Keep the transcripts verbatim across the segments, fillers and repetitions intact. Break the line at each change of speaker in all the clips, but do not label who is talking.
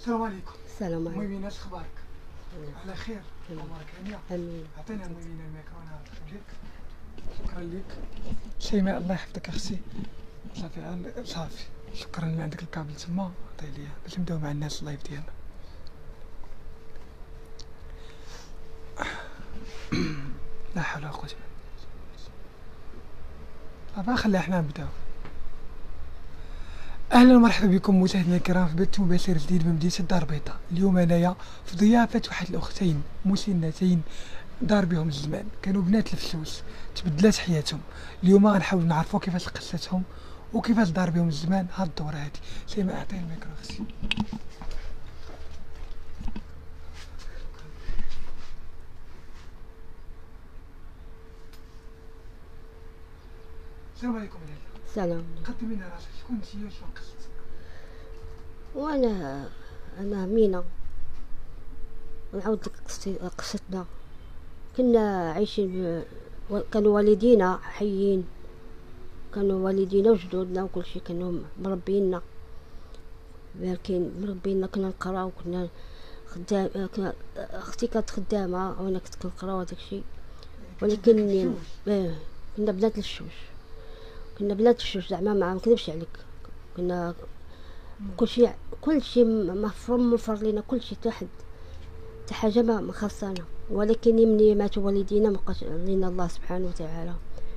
السلام عليكم.
السلام عليكم.
المهم اش اخبارك؟ على خير؟ امورك هانيه؟
امين.
عطينا المهم الميكرو انا لك. شكرا لك شيماء، الله يحفظك اختي. صافي صافي شكرا اللي عندك الكابل تما عطيه ليا باش نبداو مع الناس اللايف ديالنا. لا حول ولا قوه الا بالله. صافي خلينا حنا نبداو. اهلا ومرحبا بكم مشاهدينا الكرام في بث مباشر جديد من مدينه الدار البيضاء. اليوم انايا في ضيافه واحد الاختين مسنتين دار بهم الزمان، كانوا بنات الفلوس تبدلات حياتهم. اليوم غنحاول نعرفوا كيفاش قصتهم وكيفاش دار بهم الزمان هاد الدوره هادي. سيما اعطيني الميكرو اختي. السلام عليكم لاله.
السلام عليكم.
قدمي لنا راسك، شكون انت وشنو قصتك؟
وانا انا مينا، نعاود لك قصتي قصتنا. كنا عايشين ب... و- كانوا والدينا حيين، كانوا والدينا وجدودنا وكل شيء كانوا مربينا باركين مربينا. كنا نقراو، كنا خدام، كنا اختي كانت خدامه وانا كنت كنقرا وداك الشيء. ولكن آه، كنا بنات الشوش، كنا بنات الشوش زعما ما نكذبش عليك. كنا كل شيء كل شيء مفروم مفر لينا، كل شيء تحت حتى حاجه ما ما خاصنا. ولكن مني ماتوا والدينا ما بقاش لينا الله سبحانه وتعالى.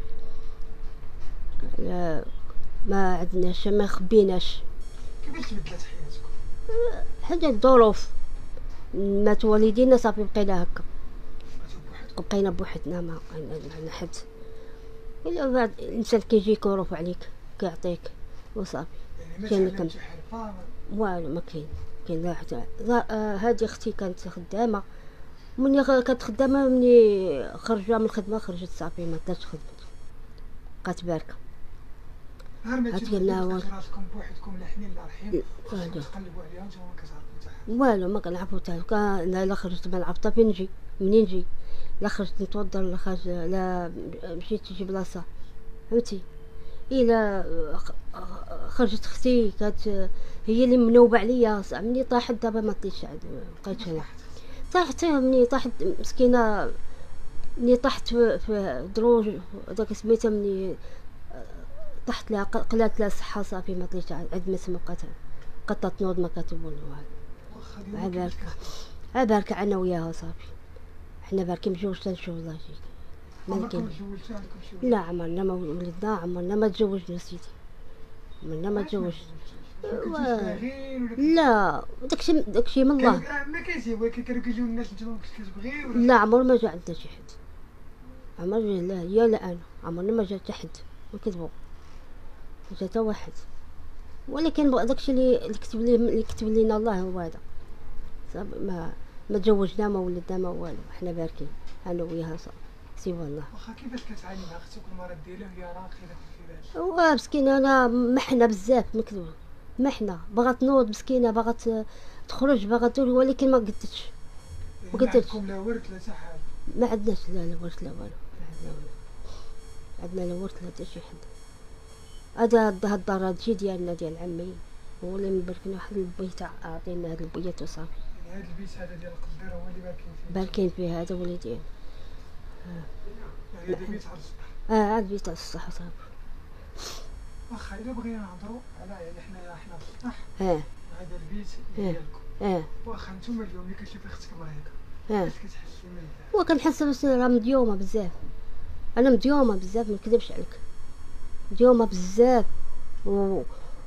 لا، ما عندناش، ما خبيناش
كيفاش تبدلات حياتكم؟
حاجه الظروف. ماتوا والدينا صافي بقينا هكا،
ماتوا بوحدكم؟
بقينا بوحدنا، ما بقينا معنا حد. الا بعد الانسان كيجي كيروف عليك كيعطيك وصافي.
يعني ما
كان
تعلمتي حرفه؟
والو ما كاين كاين لا حتى آه، هذه اختي كانت خدامه، مني غ- كانت خدامه مني خرجوها من الخدمه خرجت صافي ما دارتش خدمت، بقات باركه.
نهار ما
عاد
تجيو
قلنا
تلقاو
واش-
راسكم بوحدكم لا حنين لا رحيم،
والو
تقلبوا عليها وانتم ما كتعرفوا حتى حاجه.
والو ما كنعرفو حتى كان. لا خرجت ما نعرف حتى فين نجي منين نجي، لا خرجت نتوضر، لا خرج لا مشيت تجي بلاصه، فهمتي؟ الا خرجت اختي كانت هي اللي منوبه عليا. مني طاحت دابا ما طيتش عاد، بقيت هنا. طاحت مني طاحت مسكينه، مني طحت في, في دروج داك سميتها، مني طحت لها قلات لها الصحه صافي ما طلعت عاد ما سمقتها، قطات تنوض ما كتب والو.
واخا اليوم
عبارك
كيفاش
عبارك انا وياها صافي، حنا باركين مجوجش تنشوف الله يجيك. ما
عمركم
كاين
تزوجتوا؟ عندكم شي ولاد؟
لا، عمرنا ما ولدنا، عمرنا ما تزوجنا سيدي، عمرنا ما تزوجنا.
كنتو
و-
صغيرين ولا
لا داكشي داكشي من الله.
كانوا- ما كاينش، ولكن كانوا كيجيو الناس نتوما ما كنتش كتبغي ولا؟
لا عمر ما جا عندنا شي حد، عمر لا هي لا انا، عمرنا ما جا حتى حد، ما كذبوا جا حتى واحد. ولكن بغا داكشي اللي اللي كتب لي اللي كتب لينا الله هو هذا صافي. ما ما تزوجنا ما ولدنا ما والو، حنا باركين انا وياها صافي سي والله.
واخا كيفاش كتعاني مع اختك والمرض ديالها وهي راقده في الفراش؟
ومسكينه انا محنه بزاف مكذوب، محنه بغات تنوض مسكينه، بغات تخرج، بغات تقول، ولكن ما قدتش.
يعني
وقلت
ما عندكم لا ورث لا حتى حاجه؟
ما عندناش لا لا ورث لا والو، ما عندنا والو. عندنا لا ورث لا حتى شي حد. هذا هاد الدار هادشي ديالنا ديال عمي، هو اللي مبركنا واحد البيت، عطينا هاد البيت وصافي.
يعني هذا البيت هذا ديال القدير هو اللي باكين فيه؟
باركين فيه هذا وليدين.
يعني هذا بيت على السطح؟
اه هاد البيت على الصح صافي.
واخا الا بغينا نهضروا على يعني حنا حنا في السطح
اه
هذا البيت
اه
ديالكم،
اه
واخا نتوما اليوم ملي كتشوفي اختك مريضه
اه
كيفاش كتحسي منها؟
وكنحس بس راه مديومه بزاف، انا مديومه بزاف ما نكذبش عليك، مديومه بزاف و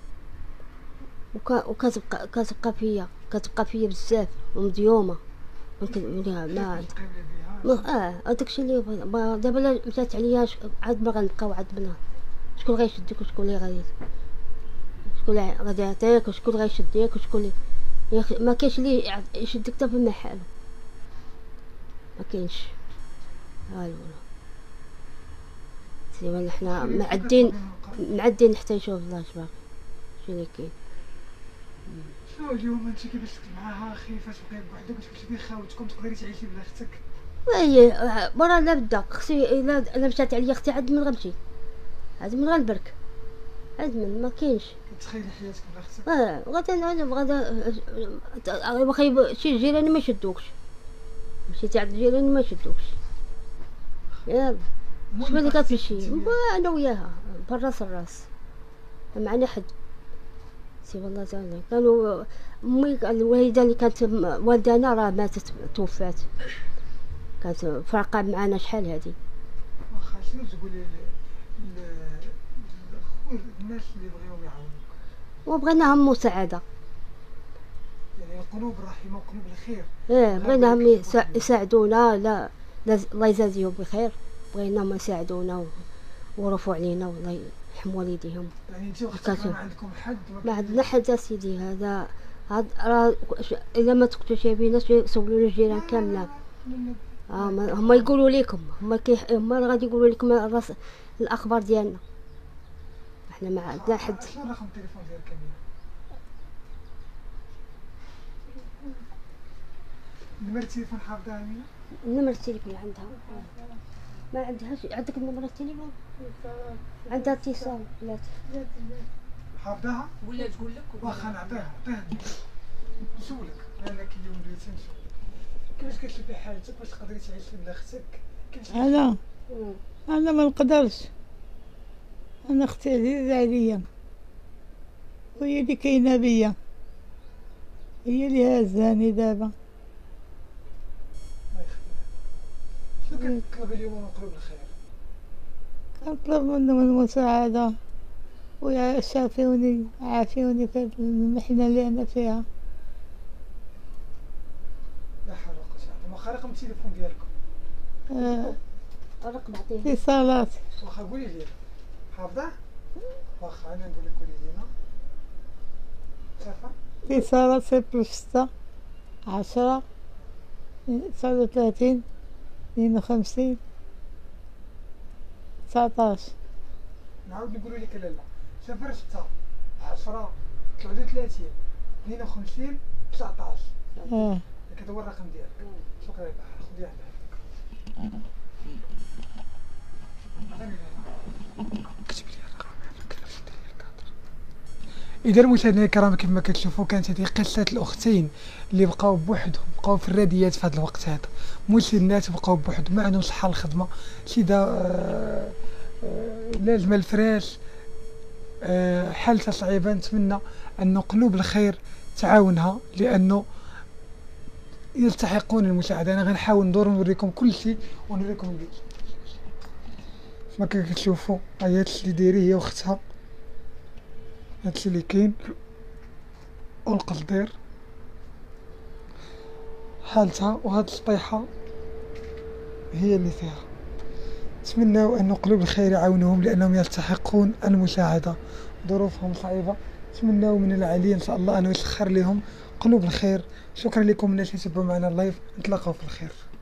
وكا وكتبقى كتبقى فيا كتبقى فيا بزاف ومديومه ما نكذب- ما ما
كيفاش تقابلي بها؟
ما- اه هذاك الشيء اللي بغينا. ما- دابا لا مشات عليا ش- عاد ما غنبقاو عاد بنا، شكون غيشدك وشكون اللي غادي شكون اللي غادي يعطيك وشكون اللي غيشدك وشكون اللي يا اخي ما كاينش اللي يع- يشدك حتى في محل، ما كاينش والو. سيما حنا معدين معدين حتى يشوف الله اش باقي شي اللي كاين.
شنو اليوم انت كيفاش كنت معاها خايفه تبقاي بوحدك وتكتبي خاوتكم تقدري تعيشي بلا اختك؟
وي برا لا بدا اختي الا الا مشات عليا اختي عاد من غنمشي، عاد من غنبرك، عاد من ما كاينش.
تخيلي حياتك بلا اختك.
اه غدا انا غدا واخا شي جيراني ما يشدوكش، مشيتي عند الجيران ما يشدوكش. يلا شنو اللي كتمشي انا وياها براس الراس معنا حد سي والله زعما. كانوا امي الوالده اللي كانت والدانا راه ماتت توفات، كانت فارقه معنا شحال هادي.
واخا شنو تقولي الناس اللي بغيو يعاونوك؟
وبغيناهم مساعده،
يعني القلوب الرحيمه وقلوب الخير.
ايه بغيناهم يسا- يساعدونا. لا لا الله يجازيهم بخير، بغيناهم يساعدونا ورفعوا علينا والله يرحم والديهم.
يعني انت واختك ما عندكم حد؟
ما عندنا حد سيدي. هذا هاد راه الا ما تكتبش بيناش يسولوا الجيران كامله. اه هما يقولوا لكم، هما كيح هما غادي يقولوا لكم الراس الاخبار ديالنا. احنا ما عندنا حد.
شنو رقم التليفون ديالك كامل؟ نمر التليفون حافظها أمينة؟
نمر التليفون عندها ما عندهاش. عندك نمر التليفون؟ عندها اتصال لا
حافظها؟
ولا تقول لك
واخا نعطيها نعطيها نسولك، لانك اليوم بديت نسولك كيفاش كتلبي حالتك باش تقدري تعيشي بلا اختك؟ كيفاش
انا انا ما نقدرش. انا اختي عزيزه عليا وهي اللي كاينه بيا، هي اللي هازاني دابا.
الله يخليها. شنو كتطلبي اليوم من قلوب الخير؟
كنطلب منهم المساعده ويعافوني عافوني في المحنه اللي انا فيها.
لا حول ولا قوه الا بالله. واخا رقم التليفون ديالكم؟
آه،
الرقم عطيه.
اتصالات
واخا قولي لي حافظه؟ واخا انا نقول لك قولي لينا. صافا
اتصالات صفر ستة عشرة تسعة وثلاثين اثنين وخمسين تسعطاش.
نعاود نقولوا لك لا لا صفر ستة عشرة تسعة وثلاثين اثنين وخمسين تسعطاش.
اه
هذا هو الرقم ديالك. شكرا لك. خذيها عندك. كتب لي الرقم. إذا المشاهدين الكرام كما كتشوفوا كانت هذه قصة الأختين اللي بقاو بوحدهم، بقاو في الراديات في هذا الوقت هذا، مسنات بقاو بوحدهم ما عندهمش شحال الخدمة سيدا. آه آه لازمة الفراش، آه حالتها صعيبة. نتمنى أن قلوب الخير تعاونها لأنه يستحقون المساعدة. أنا غنحاول ندور نوريكم كل شيء ونوريكم البيت. كما كتشوفوا هي هادشي اللي دايريه هي وختها، هادشي اللي كاين والقصدير حالتها، وهاد السطيحة هي اللي فيها. نتمناو أن قلوب الخير يعاونوهم لأنهم يستحقون المساعدة، ظروفهم صعيبة. نتمناو من العلي إن شاء الله أنه يسخر لهم قلوب الخير. شكرا لكم الناس اللي تبعوا معنا اللايف، نتلاقاو في الخير.